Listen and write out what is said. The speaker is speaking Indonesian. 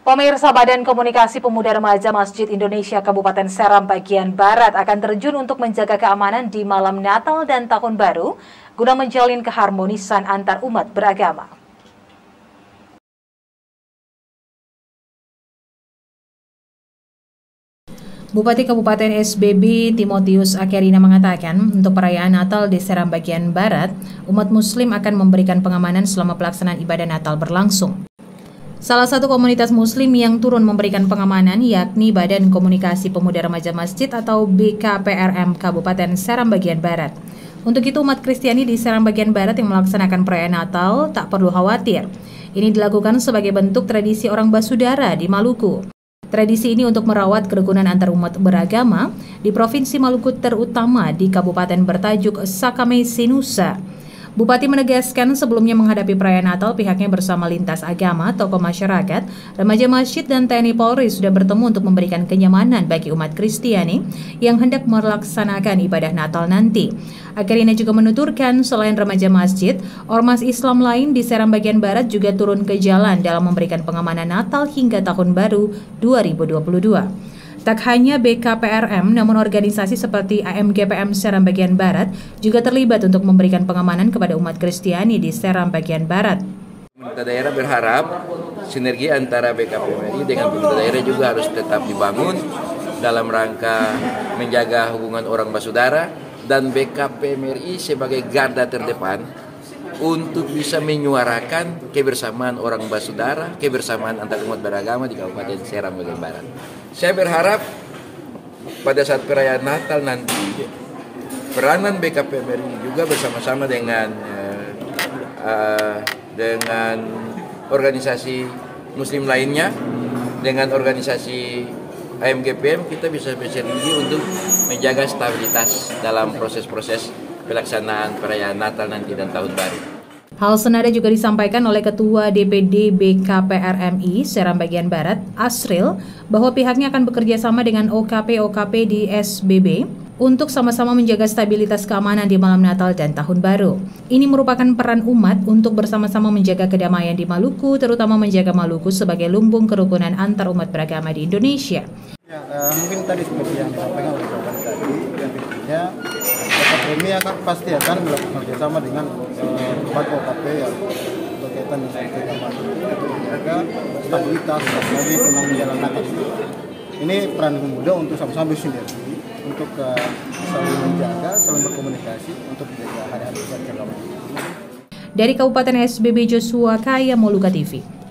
Pemirsa, Badan Komunikasi Pemuda Remaja Masjid Indonesia Kabupaten Seram bagian Barat akan terjun untuk menjaga keamanan di malam Natal dan Tahun Baru guna menjalin keharmonisan antar umat beragama. Bupati Kabupaten SBB Timotius Akerina mengatakan untuk perayaan Natal di Seram bagian Barat, umat Muslim akan memberikan pengamanan selama pelaksanaan ibadah Natal berlangsung. Salah satu komunitas Muslim yang turun memberikan pengamanan yakni Badan Komunikasi Pemuda Remaja Masjid atau BKPRM Kabupaten Seram bagian Barat. Untuk itu umat Kristiani di Seram bagian Barat yang melaksanakan perayaan Natal tak perlu khawatir. Ini dilakukan sebagai bentuk tradisi orang Basudara di Maluku. Tradisi ini untuk merawat kerukunan antar umat beragama di Provinsi Maluku terutama di kabupaten bertajuk Sakamesi Nusa. Bupati menegaskan sebelumnya menghadapi perayaan Natal pihaknya bersama lintas agama, tokoh masyarakat, remaja masjid dan TNI Polri sudah bertemu untuk memberikan kenyamanan bagi umat Kristiani yang hendak melaksanakan ibadah Natal nanti. Akhirnya juga menuturkan selain remaja masjid, ormas Islam lain di Seram bagian Barat juga turun ke jalan dalam memberikan pengamanan Natal hingga Tahun Baru 2022. Tak hanya BKPRM, namun organisasi seperti AMGPM Seram bagian Barat juga terlibat untuk memberikan pengamanan kepada umat Kristiani di Seram bagian Barat. Pemerintah daerah berharap sinergi antara BKPMRI dengan pemerintah daerah juga harus tetap dibangun dalam rangka menjaga hubungan orang Basudara dan BKPMRI sebagai garda terdepan untuk bisa menyuarakan kebersamaan orang Basudara, kebersamaan antar umat beragama di Kabupaten Seram bagian Barat. Saya berharap pada saat perayaan Natal nanti peranan BKPMRI juga bersama-sama dengan organisasi Muslim lainnya, dengan organisasi AMGPM kita bisa bersinergi untuk menjaga stabilitas dalam proses-proses pelaksanaan perayaan Natal nanti dan Tahun Baru. Hal senada juga disampaikan oleh Ketua DPD BKPRMI Seram bagian Barat, Asril, bahwa pihaknya akan bekerja sama dengan OKP-OKP di SBB untuk sama-sama menjaga stabilitas keamanan di malam Natal dan Tahun Baru. Ini merupakan peran umat untuk bersama-sama menjaga kedamaian di Maluku, terutama menjaga Maluku sebagai lumbung kerukunan antar umat beragama di Indonesia. Ya, mungkin tadi seperti yang disampaikan oleh Bapak tadi, dan tentunya BKPMRI pasti akan melakukan kerjasama dengan OKP yang berkaitan dengan keamanan untuk menjaga stabilitas bagi penang menjalankan itu. Ini peran pemuda untuk sama-sama bersinergi untuk saling menjaga, saling berkomunikasi untuk menjaga hari-hari besar keagamaan. Dari Kabupaten SBB Joshua Kaya Moluka TV.